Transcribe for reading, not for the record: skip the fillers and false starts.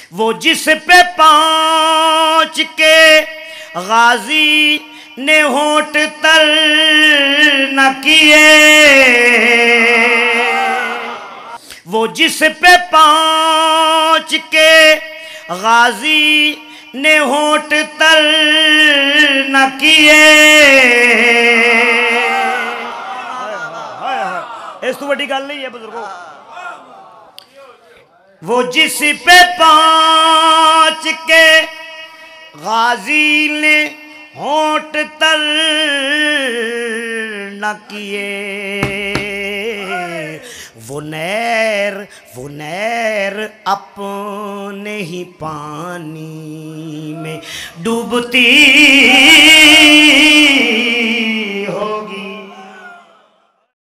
वो जिस पे पहुंच के गाजी ने होठ तर न किए, वो जिस पे पहुंच के गाजी ने होठ तर न किए, इस तो बड़ी गल नहीं है बुजुर्गों। वो जिस पे पहुंच के गाजी ने होठ तर न किए, वो नैर अपने ही पानी में डूबती